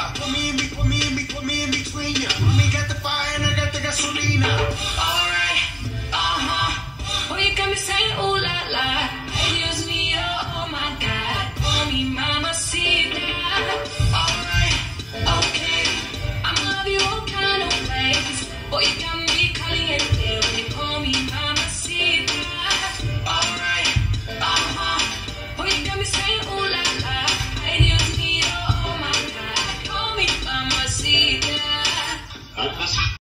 Put me in between ya. Me got the fire and I got the gasolina. Alright, boy, you got me saying ooh la la. Excuse me, oh my God. Call me mamacita. Alright, okay, I'ma love you all kind of ways. Boy, you got me caliente when you call me mamacita. Alright, boy, you got me saying ooh la la. Excuse me, oh my God. Call me mamacita.